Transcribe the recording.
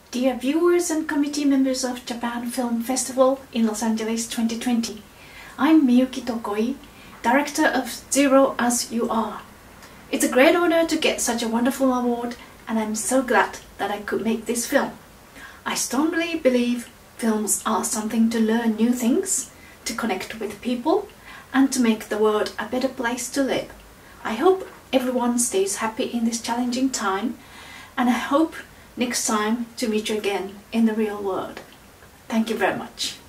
Dear viewers and committee members of Japan Film Festival in Los Angeles 2020, I'm Miyuki Tokoi, director of Zero As You Are. It's a great honor to get such a wonderful award, and I'm so glad that I could make this film. I strongly believe films are something to learn new things, to connect with people, and to make the world a better place to live. I hope everyone stays happy in this challenging time, and I hope next time to meet you again in the real world. Thank you very much.